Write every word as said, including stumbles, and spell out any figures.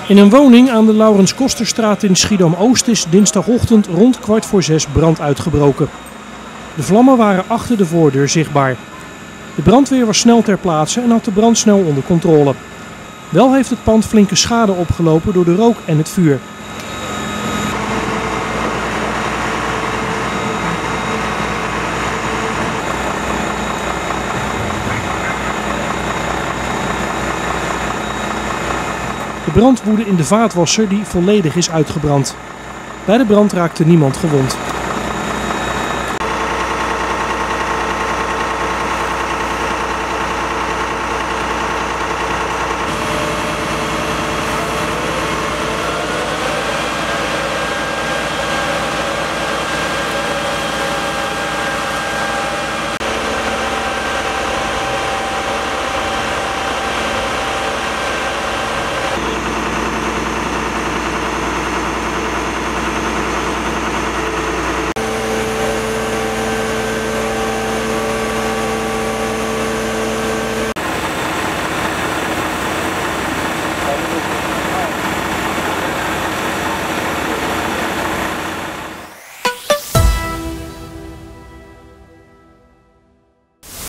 In een woning aan de Laurens Kosterstraat in Schiedam-Oost is dinsdagochtend rond kwart voor zes brand uitgebroken. De vlammen waren achter de voordeur zichtbaar. De brandweer was snel ter plaatse en had de brand snel onder controle. Wel heeft het pand flinke schade opgelopen door de rook en het vuur. De brand woedde in de vaatwasser die volledig is uitgebrand. Bij de brand raakte niemand gewond.